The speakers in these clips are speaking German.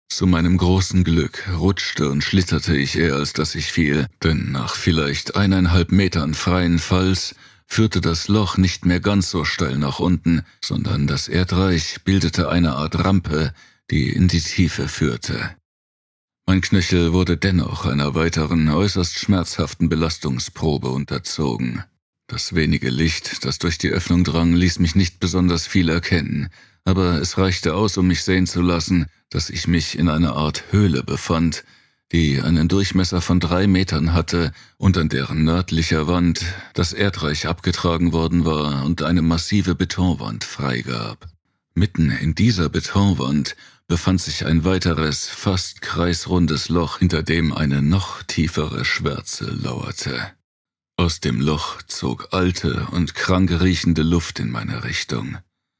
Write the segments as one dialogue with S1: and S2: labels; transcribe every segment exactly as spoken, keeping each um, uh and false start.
S1: Zu meinem großen Glück rutschte und schlitterte ich eher, als dass ich fiel, denn nach vielleicht eineinhalb Metern freien Falls führte das Loch nicht mehr ganz so steil nach unten, sondern das Erdreich bildete eine Art Rampe, die in die Tiefe führte. Mein Knöchel wurde dennoch einer weiteren, äußerst schmerzhaften Belastungsprobe unterzogen. Das wenige Licht, das durch die Öffnung drang, ließ mich nicht besonders viel erkennen, aber es reichte aus, um mich sehen zu lassen, dass ich mich in einer Art Höhle befand, die einen Durchmesser von drei Metern hatte und an deren nördlicher Wand das Erdreich abgetragen worden war und eine massive Betonwand freigab. Mitten in dieser Betonwand befand sich ein weiteres, fast kreisrundes Loch, hinter dem eine noch tiefere Schwärze lauerte. Aus dem Loch zog alte und krank riechende Luft in meine Richtung.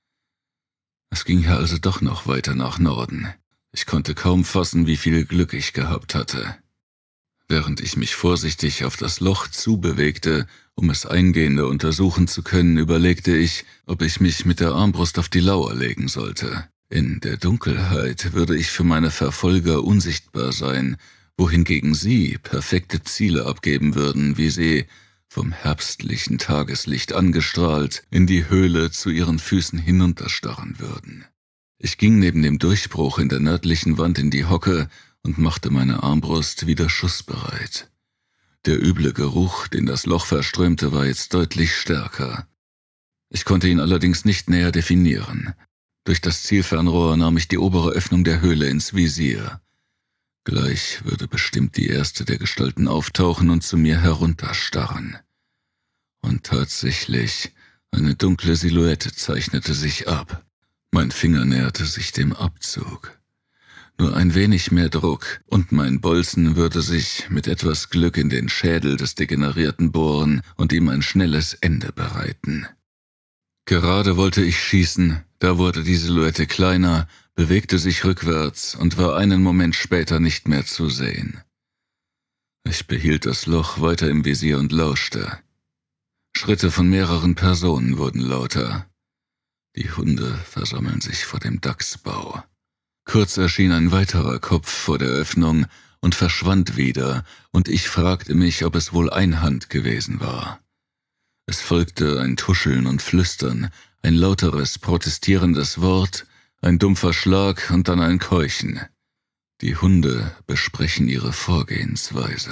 S1: Es ging hier also doch noch weiter nach Norden. Ich konnte kaum fassen, wie viel Glück ich gehabt hatte. Während ich mich vorsichtig auf das Loch zubewegte, um es eingehender untersuchen zu können, überlegte ich, ob ich mich mit der Armbrust auf die Lauer legen sollte. In der Dunkelheit würde ich für meine Verfolger unsichtbar sein, wohingegen sie perfekte Ziele abgeben würden, wie sie, vom herbstlichen Tageslicht angestrahlt, in die Höhle zu ihren Füßen hinunterstarren würden. Ich ging neben dem Durchbruch in der nördlichen Wand in die Hocke und machte meine Armbrust wieder schussbereit. Der üble Geruch, den das Loch verströmte, war jetzt deutlich stärker. Ich konnte ihn allerdings nicht näher definieren. Durch das Zielfernrohr nahm ich die obere Öffnung der Höhle ins Visier. Gleich würde bestimmt die erste der Gestalten auftauchen und zu mir herunterstarren. Und tatsächlich, eine dunkle Silhouette zeichnete sich ab. Mein Finger näherte sich dem Abzug. Nur ein wenig mehr Druck, und mein Bolzen würde sich mit etwas Glück in den Schädel des Degenerierten bohren und ihm ein schnelles Ende bereiten. Gerade wollte ich schießen, da wurde die Silhouette kleiner, bewegte sich rückwärts und war einen Moment später nicht mehr zu sehen. Ich behielt das Loch weiter im Visier und lauschte. Schritte von mehreren Personen wurden lauter. Die Hunde versammeln sich vor dem Dachsbau. Kurz erschien ein weiterer Kopf vor der Öffnung und verschwand wieder, und ich fragte mich, ob es wohl Einhand gewesen war. Es folgte ein Tuscheln und Flüstern, ein lauteres, protestierendes Wort, ein dumpfer Schlag und dann ein Keuchen. Die Hunde besprechen ihre Vorgehensweise.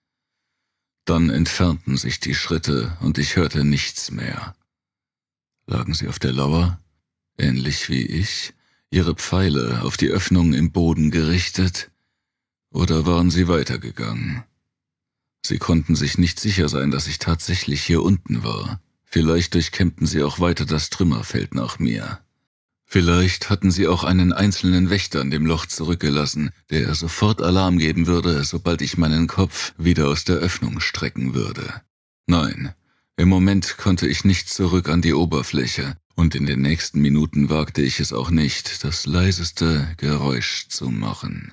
S1: Dann entfernten sich die Schritte und ich hörte nichts mehr. Lagen sie auf der Lauer, ähnlich wie ich, ihre Pfeile auf die Öffnung im Boden gerichtet, oder waren sie weitergegangen? Sie konnten sich nicht sicher sein, dass ich tatsächlich hier unten war. Vielleicht durchkämmten sie auch weiter das Trümmerfeld nach mir. Vielleicht hatten sie auch einen einzelnen Wächter in dem Loch zurückgelassen, der sofort Alarm geben würde, sobald ich meinen Kopf wieder aus der Öffnung strecken würde. Nein, im Moment konnte ich nicht zurück an die Oberfläche, und in den nächsten Minuten wagte ich es auch nicht, das leiseste Geräusch zu machen.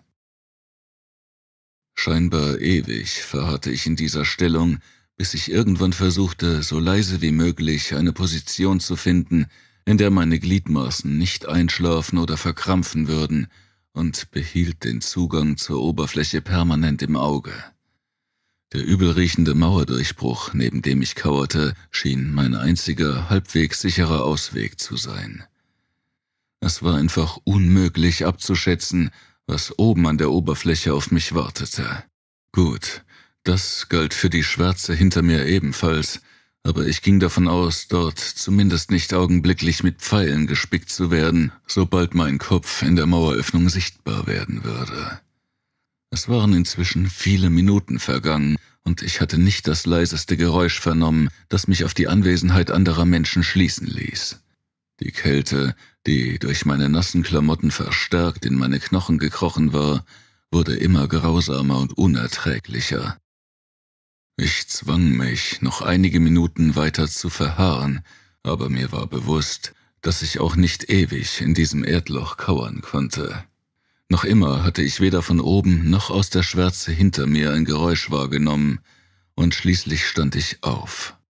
S1: Scheinbar ewig verharrte ich in dieser Stellung, bis ich irgendwann versuchte, so leise wie möglich eine Position zu finden, in der meine Gliedmaßen nicht einschlafen oder verkrampfen würden, und behielt den Zugang zur Oberfläche permanent im Auge. Der übelriechende Mauerdurchbruch, neben dem ich kauerte, schien mein einziger, halbwegs sicherer Ausweg zu sein. Es war einfach unmöglich abzuschätzen, was oben an der Oberfläche auf mich wartete. Gut, das galt für die Schwärze hinter mir ebenfalls, aber ich ging davon aus, dort zumindest nicht augenblicklich mit Pfeilen gespickt zu werden, sobald mein Kopf in der Maueröffnung sichtbar werden würde. Es waren inzwischen viele Minuten vergangen, und ich hatte nicht das leiseste Geräusch vernommen, das mich auf die Anwesenheit anderer Menschen schließen ließ. Die Kälte, die durch meine nassen Klamotten verstärkt in meine Knochen gekrochen war, wurde immer grausamer und unerträglicher. Ich zwang mich, noch einige Minuten weiter zu verharren, aber mir war bewusst, dass ich auch nicht ewig in diesem Erdloch kauern konnte. Noch immer hatte ich weder von oben noch aus der Schwärze hinter mir ein Geräusch wahrgenommen, und schließlich stand ich auf.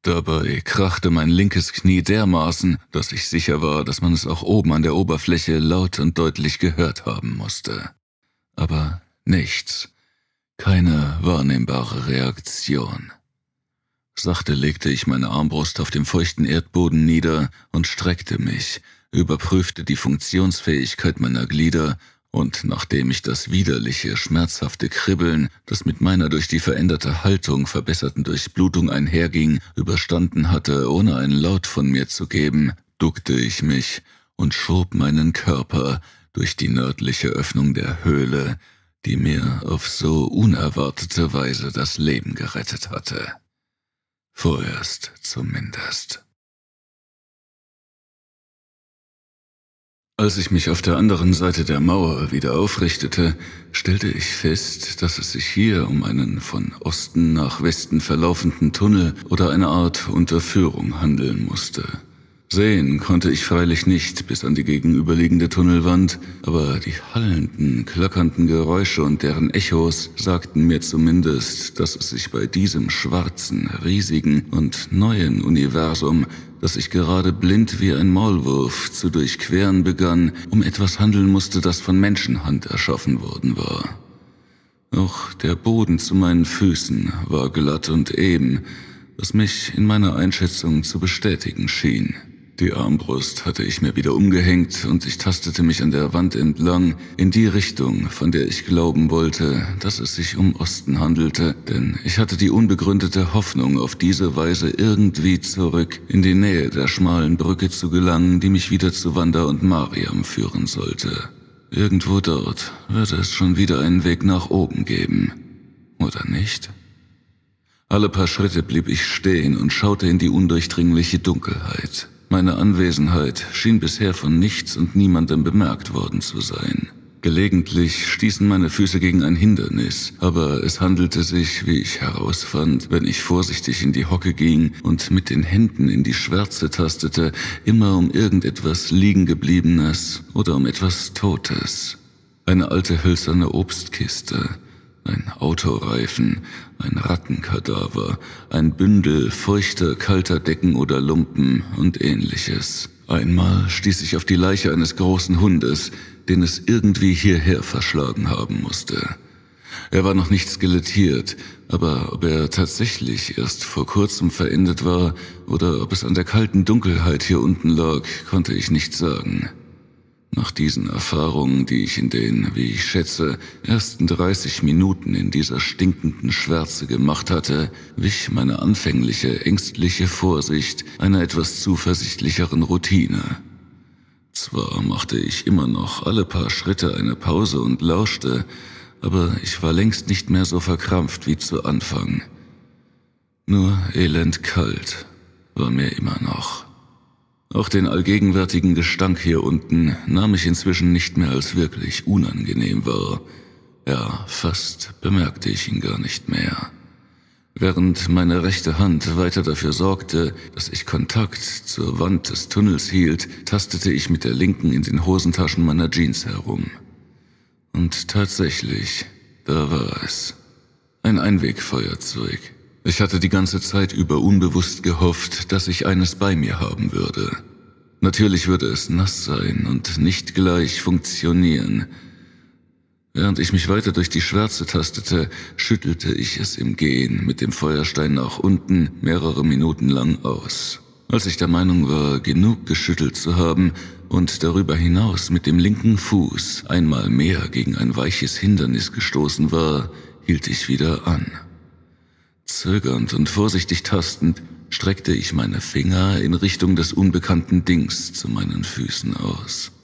S1: Dabei krachte mein linkes Knie dermaßen, dass ich sicher war, dass man es auch oben an der Oberfläche laut und deutlich gehört haben musste. Aber nichts, keine wahrnehmbare Reaktion. Sachte legte ich meine Armbrust auf dem feuchten Erdboden nieder und streckte mich, überprüfte die Funktionsfähigkeit meiner Glieder und nachdem ich das widerliche, schmerzhafte Kribbeln, das mit meiner durch die veränderte Haltung verbesserten Durchblutung einherging, überstanden hatte, ohne einen Laut von mir zu geben, duckte ich mich und schob meinen Körper durch die nördliche Öffnung der Höhle, die mir auf so unerwartete Weise das Leben gerettet hatte. Vorerst zumindest. Als ich mich auf der anderen Seite der Mauer wieder aufrichtete, stellte ich fest, dass es sich hier um einen von Osten nach Westen verlaufenden Tunnel oder eine Art Unterführung handeln musste. Sehen konnte ich freilich nicht bis an die gegenüberliegende Tunnelwand, aber die hallenden, klackernden Geräusche und deren Echos sagten mir zumindest, dass es sich bei diesem schwarzen, riesigen und neuen Universum, das ich gerade blind wie ein Maulwurf zu durchqueren begann, um etwas handeln musste, das von Menschenhand erschaffen worden war. Auch der Boden zu meinen Füßen war glatt und eben, was mich in meiner Einschätzung zu bestätigen schien. Die Armbrust hatte ich mir wieder umgehängt und ich tastete mich an der Wand entlang in die Richtung, von der ich glauben wollte, dass es sich um Osten handelte, denn ich hatte die unbegründete Hoffnung, auf diese Weise irgendwie zurück in die Nähe der schmalen Brücke zu gelangen, die mich wieder zu Wanda und Mariam führen sollte. Irgendwo dort würde es schon wieder einen Weg nach oben geben. Oder nicht? Alle paar Schritte blieb ich stehen und schaute in die undurchdringliche Dunkelheit. Meine Anwesenheit schien bisher von nichts und niemandem bemerkt worden zu sein. Gelegentlich stießen meine Füße gegen ein Hindernis, aber es handelte sich, wie ich herausfand, wenn ich vorsichtig in die Hocke ging und mit den Händen in die Schwärze tastete, immer um irgendetwas Liegengebliebenes oder um etwas Totes. Eine alte hölzerne Obstkiste, ein Autoreifen, ein Rattenkadaver, ein Bündel feuchter, kalter Decken oder Lumpen und ähnliches. Einmal stieß ich auf die Leiche eines großen Hundes, den es irgendwie hierher verschlagen haben musste. Er war noch nicht skelettiert, aber ob er tatsächlich erst vor kurzem verendet war oder ob es an der kalten Dunkelheit hier unten lag, konnte ich nicht sagen. Nach diesen Erfahrungen, die ich in den, wie ich schätze, ersten dreißig Minuten in dieser stinkenden Schwärze gemacht hatte, wich meine anfängliche, ängstliche Vorsicht einer etwas zuversichtlicheren Routine. Zwar machte ich immer noch alle paar Schritte eine Pause und lauschte, aber ich war längst nicht mehr so verkrampft wie zu Anfang. Nur elend kalt war mir immer noch. Auch den allgegenwärtigen Gestank hier unten nahm ich inzwischen nicht mehr als wirklich unangenehm wahr. Ja, fast bemerkte ich ihn gar nicht mehr. Während meine rechte Hand weiter dafür sorgte, dass ich Kontakt zur Wand des Tunnels hielt, tastete ich mit der linken in den Hosentaschen meiner Jeans herum. Und tatsächlich, da war es. Ein Einwegfeuerzeug. Ich hatte die ganze Zeit über unbewusst gehofft, dass ich eines bei mir haben würde. Natürlich würde es nass sein und nicht gleich funktionieren. Während ich mich weiter durch die Schwärze tastete, schüttelte ich es im Gehen mit dem Feuerstein nach unten mehrere Minuten lang aus. Als ich der Meinung war, genug geschüttelt zu haben und darüber hinaus mit dem linken Fuß einmal mehr gegen ein weiches Hindernis gestoßen war, hielt ich wieder an. Zögernd und vorsichtig tastend streckte ich meine Finger in Richtung des unbekannten Dings zu meinen Füßen aus.